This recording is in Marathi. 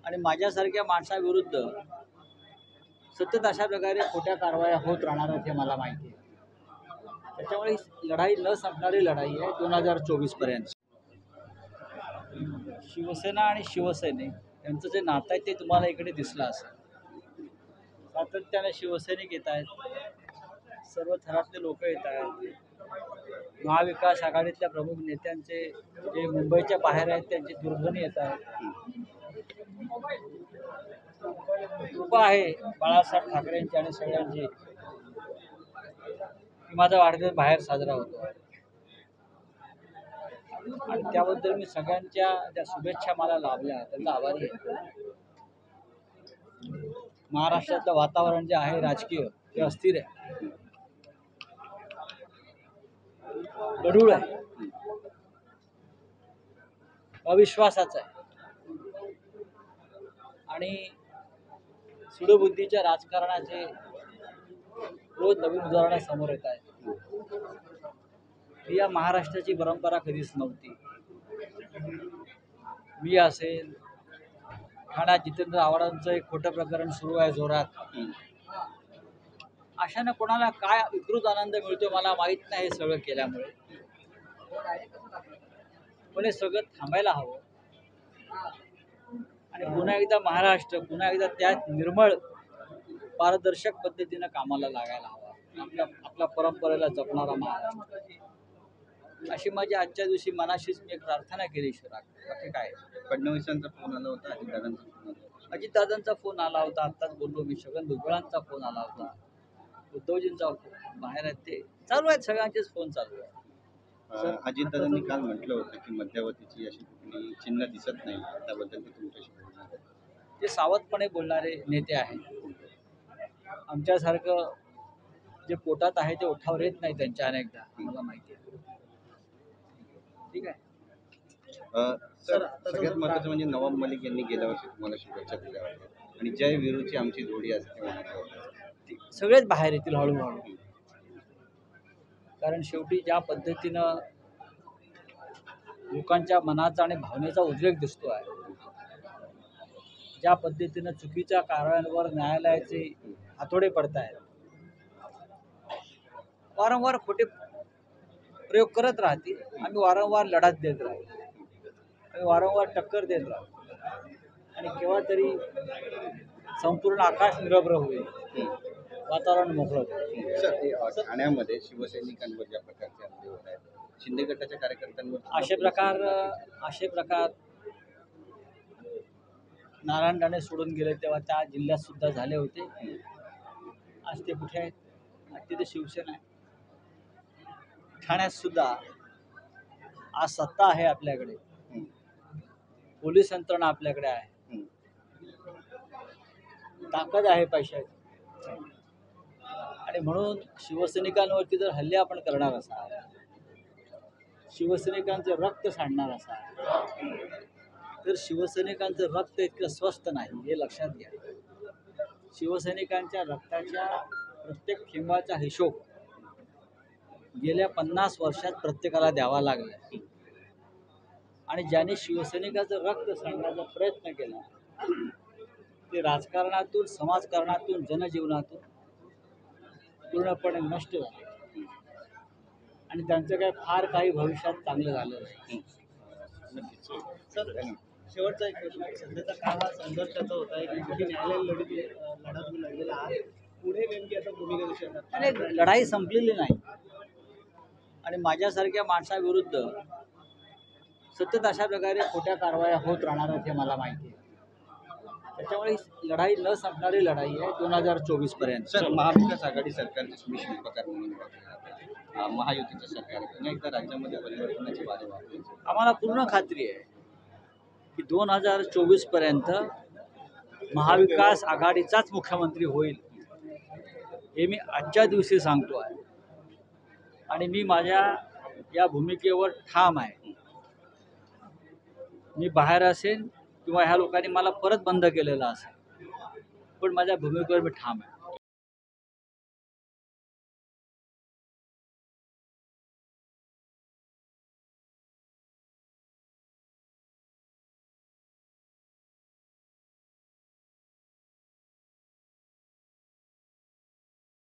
आणि माझ्यासारख्या माणसाविरुद्ध सतत अशा प्रकारे खोट्या कारवाया होत राहणार आहेत हे मला माहिती आहे. त्याच्यामुळे ही लढाई न संपणारी लढाई आहे 2024 पर्यंत. शिवसेना आणि शिवसैनिक यांचं जे नातं आहे ते तुम्हाला इकडे दिसलं असेल. सातत्याने शिवसैनिक येत आहेत, सर्व थरातले लोक येत आहेत. महाविकास आघाडीतल्या प्रमुख नेत्यांचे जे मुंबईच्या बाहेर आहेत त्यांची दूरध्वनी येत आहेत. कृपा आहे बाळासाहेब ठाकरेंची आणि सगळ्यांची की माझा वाढदिवस बाहेर साजरा होतो आणि त्याबद्दल मी सगळ्यांच्या ज्या शुभेच्छा मला लाभल्या त्यांचा आभारी आहे. महाराष्ट्रातलं वातावरण जे आहे राजकीय ते अस्थिर आहे, गढूळ आहे, अविश्वासाचं आहे आणि सूडबुद्धीच्या राजकारणाचे रोज नवीन उदाहरणं समोर येत आहेत. ही या महाराष्ट्राची परंपरा कधीच नव्हती. मी असेल, ठाण्यात जितेंद्र आव्हाडांचं एक खोटं प्रकरण सुरू आहे जोरात. अशानं कोणाला काय विकृत आनंद मिळतो मला माहीत नाही. हे सगळं केल्यामुळे पण हे सगळं थांबायला हवं आणि पुन्हा एकदा महाराष्ट्र पुन्हा एकदा त्याच निर्मळ पारदर्शक पद्धतीनं कामाला लागायला हवा. आपल्या परंपरेला जपणारा महाराष्ट्र, अशी माझी आजच्या दिवशी मनाशीच मी एक प्रार्थना केली ईश्वराकडे. बाकी काय. फडणवीसांचा फोन आला होता, अजितदादांचा फोन आला होता, आत्ताच बोललो मी. छगन भुजबळांचा फोन आला होता, उद्धवजींचा बाहेर आहेत, ते चालू आहेत, सगळ्यांचेच फोन चालू आहेत. अजितदादांनी काल म्हटलं होतं की मध्यावधीची अशी कुठली चिन्ह दिसत नाही, त्याबद्दल ते तुमच्याशी बोलणार आहे. ते सावधपणे बोलणारे नेते आहेत. आमच्यासारखं जे पोटात आहे ते ओठावर येत नाही त्यांच्या अनेकदा, मला माहिती आहे. ठीक आहे. सर, सगळ्यात महत्त्वाचं म्हणजे नवाब मलिक यांनी गेल्या वर्षी तुम्हाला शुभेच्छा दिल्या होत्या आणि जय वीरूची आमची जोडी असते, सगळेच बाहेर येतील हळूहळू. कारण शेवटी ज्या पद्धतीनं लोकांच्या मनाचा आणि भावनेचा उद्रेक दिसतो आहे, ज्या पद्धतीनं चुकीच्या कारवायांवर न्यायालयाचे हातोडे पडत आहेत, वारंवार खोटे प्रयोग करत राहतील. आम्ही वारंवार लढत देत राहू, आम्ही वारंवार टक्कर देत राहू आणि केव्हा तरी संपूर्ण आकाश निरभ्र होईल, वातावरण मोकळं होईल. सर, ठाण्यामध्ये शिवसैनिकांवर ज्या प्रकारचे हल्ले होत आहेत, शिंदे गटाच्या कार्यकर्त्यांवर असे प्रकार नारायण राणे सोडून गेले तेव्हा त्या जिल्ह्यात सुद्धा झाले होते. आज ते कुठे आहेत? आज तिथे शिवसेना आहे. ठाण्यात सुद्धा आज सत्ता आहे आपल्याकडे, पोलीस यंत्रणा आपल्याकडे आहे, ताकद आहे पैशाची, आणि म्हणून शिवसैनिकांवरती जर हल्ले आपण करणार असाल, शिवसैनिकांचं रक्त सांडणार असाल, तर शिवसैनिकांचं रक्त इतकं स्वस्त नाही हे लक्षात घ्या. शिवसैनिकांच्या रक्ताच्या प्रत्येक थेंबाचा हिशोब गेल्या 50 वर्षात प्रत्येकाला द्यावा लागला आणि ज्यांनी शिवसैनिकाचं रक्त सांडण्याचा प्रयत्न केला ते राजकारणातून, समाजकारणातून, जनजीवनातून पूर्णपणे नष्ट झाले आणि त्यांचं काय फार काही भविष्यात चांगलं झालं नाही. सर, शेवटचा एक प्रश्न. सध्याचा काळ हा संघर्षाचा होता आहे, की न्यायालयीन लढा तुम्ही लढलेला आहात, पुढे नेमकी आता भूमिका कशी असणार? आणि लढाई संपलेली नाही आणि माझ्यासारख्या माणसाविरुद्ध सतत अशा प्रकारे खोट्या कारवाया होत राहणार आहेत हे मला माहिती आहे. त्याच्यामुळे ही लढाई न संपणारी लढाई आहे 2024 पर्यंत. सर, महाविकास आघाडी सरकारचे शिल्पकार म्हणून महायुतीचं सरकार पुन्हा एकदा राज्यामध्ये परिवर्तनाची वारे वाहते. आम्हाला पूर्ण खात्री आहे की 2024 पर्यंत महाविकास आघाडीचाच मुख्यमंत्री होईल हे मी आजच्या दिवशी सांगतो आहे आणि मी माझ्या या भूमिकेवर ठाम आहे. मी बाहेर असेल किंवा ह्या लोकांनी मला परत बंद केलेलं असेल, पण माझ्या भूमिकेवर मी ठाम आहे.